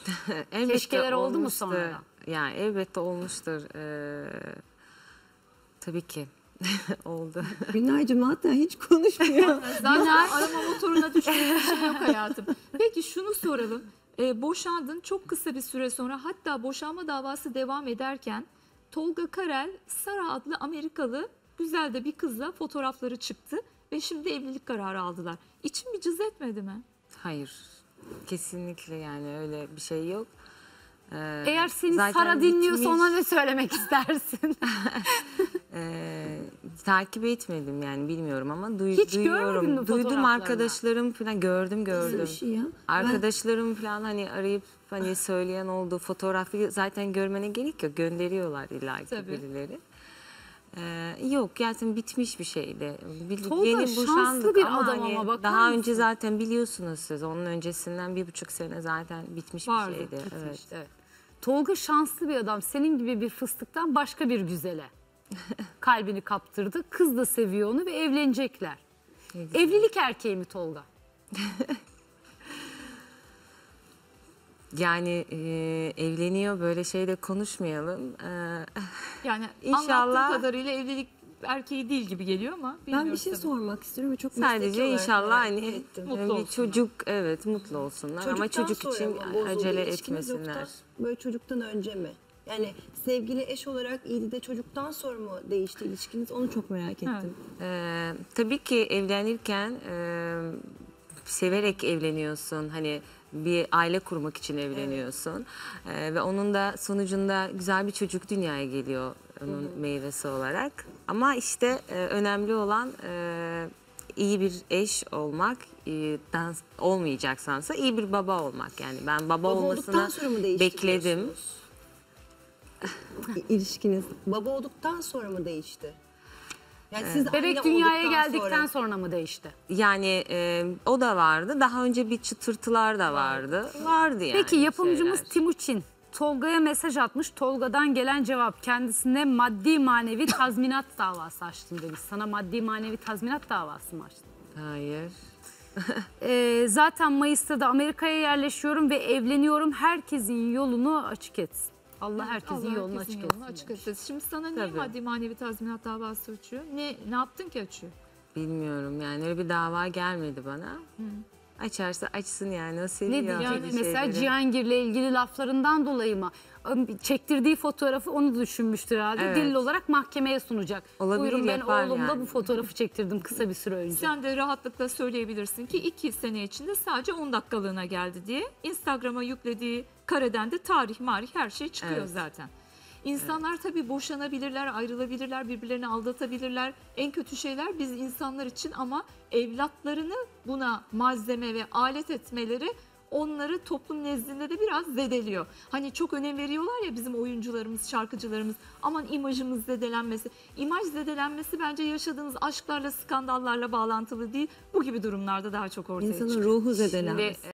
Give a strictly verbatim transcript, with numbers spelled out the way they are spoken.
Elbette Keşkeler oldu mu olmuştur. sonra? Yani elbette olmuştur. Ee, tabii ki oldu. Günaycığım hatta hiç konuşmuyor. Zaten arama motoruna düşecek bir şey yok hayatım. Peki şunu soralım. Ee, boşandın çok kısa bir süre sonra, hatta boşanma davası devam ederken Tolga Karel, Sara adlı Amerikalı güzel de bir kızla fotoğrafları çıktı ve şimdi evlilik kararı aldılar. İçin bir cız etmedi mi? Hayır. Kesinlikle, yani öyle bir şey yok. Ee, Eğer seni zaten Sara dinliyorsa bitmiş. ona ne söylemek istersin? Ee, takip etmedim yani, bilmiyorum ama duy, Hiç görmedin duyuyorum. mi Duydum, fotoğraflarını? arkadaşlarım falan gördüm gördüm. Nasıl bir şey ya? Arkadaşlarım falan hani arayıp hani söyleyen oldu. Fotoğrafı zaten görmene gerek yok. Gönderiyorlar illa ki Tabii. birileri. Ee, yok gerçekten bitmiş bir şeydi. Bil- Tolga Yeni şanslı boşandık bir ama adam hani ama bakar daha mısın? önce zaten biliyorsunuz siz. Onun öncesinden bir buçuk sene zaten bitmiş Vardı, bir şeydi. bitmiş. Evet. Evet. Tolga şanslı bir adam. Senin gibi bir fıstıktan başka bir güzele kalbini kaptırdı. Kız da seviyor onu ve evlenecekler. Evlilik erkeği mi Tolga? Yani e, evleniyor, böyle şeyle konuşmayalım. Ee, Yani İnşallah- anlattığın kadarıyla evlilik erkeği değil gibi geliyor ama Ben bilmiyoruz bir şey tabii. sormak istiyorum ve çok Sadece mesleki olarak inşallah merak hani ettim. Mutlu bir olsunlar. çocuk, evet mutlu olsunlar ama Çocuktan çocuk sonra için mı bozuldu acele ilişkiniz, etmesinler. yoksa böyle çocuktan önce mi? Yani sevgili eş olarak iyiydi de çocuktan sonra mı değişti ilişkiniz? Onu çok merak ettim. Evet. Ee, tabii ki evlenirken e, severek evleniyorsun. Hani bir aile kurmak için evleniyorsun. Ee, ve onun da sonucunda güzel bir çocuk dünyaya geliyor onun meyvesi olarak. Ama işte e, önemli olan e, iyi bir eş olmak, e, dans olmayacaksansa iyi bir baba olmak. Yani ben baba, Baba olmasını olduktan sonra mı değişti bekledim. diyorsunuz? İ- İlişkiniz baba olduktan sonra mı değişti? Yani siz anne Bebek dünyaya olduktan geldikten sonra... sonra mı değişti? Yani e, o da vardı. Daha önce bir çıtırtılar da vardı. Vardı yani. Peki yapımcımız şeyler. Timuçin Tolga'ya mesaj atmış. Tolga'dan gelen cevap: kendisine maddi manevi tazminat davası açtım demiş. Sana maddi manevi tazminat davası mı açtın? Hayır. Ee, zaten Mayıs'ta da Amerika'ya yerleşiyorum ve evleniyorum. Herkesin yolunu açık etsin. Allah herkesin Allah yolunu herkesin açık yolunu etsin. açık demiş. etsin. Şimdi sana niye Tabii. maddi manevi tazminat davası açıyor? Ne ne yaptın ki açıyor? Bilmiyorum yani, öyle bir dava gelmedi bana. Açarsa açsın yani, o seviyor. Ne diyecek? öyle Mesela şeyleri. Cihangir'le ilgili laflarından dolayı mı? Çektirdiği fotoğrafı onu düşünmüştür herhalde. Evet. Delil olarak mahkemeye sunacak. Olabilir, Buyurun, ben yapar oğlumla yani. bu fotoğrafı çektirdim kısa bir süre önce. Sen de rahatlıkla söyleyebilirsin ki iki sene içinde sadece on dakikalığına geldi diye. Instagram'a yüklediği kareden de tarih marih her şey çıkıyor Evet. zaten. İnsanlar tabii boşanabilirler, ayrılabilirler, birbirlerini aldatabilirler. En kötü şeyler biz insanlar için, ama evlatlarını buna malzeme ve alet etmeleri onları toplum nezdinde de biraz zedeliyor. Hani çok önem veriyorlar ya bizim oyuncularımız, şarkıcılarımız, aman imajımız zedelenmesi. İmaj zedelenmesi bence yaşadığınız aşklarla, skandallarla bağlantılı değil. Bu gibi durumlarda daha çok ortaya çıkıyor. İnsanın ruhu zedelenmesi. Şimdi,